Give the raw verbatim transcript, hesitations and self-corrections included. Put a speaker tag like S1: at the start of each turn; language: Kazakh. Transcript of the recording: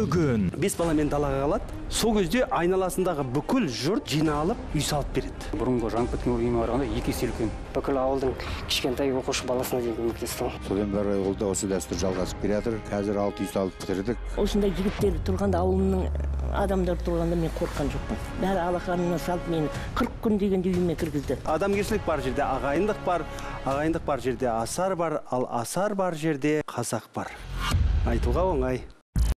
S1: бүгін
S2: бес баламен далаға қалады. Сол кезде айналасындағы бүкіл жұрт жиналып үй салып береді.
S3: Бұрынғы жаңып кеткен үйіме қарағанда екі есе үлкен.
S4: Бүкіл ауылдың кішкентай оқушы баласына дейін көмектестім.
S5: Содан бері ол да осы дәстүр жалғасып келе жатыр. Қазір алты үй салып бітірдік.
S6: Осындай жігіттер тұрғанда, ауылымның адамдар тұрғанда мен қорққан жоқпын. Бәрі алақанына салып мені қырық күн дегенде үйіме кіргізді.
S2: Адамгершілік бар жерде ағайындық бар, ағайындық бар жерде асар бар, ал асар бар жерде қазақ бар. Айтуға оңай.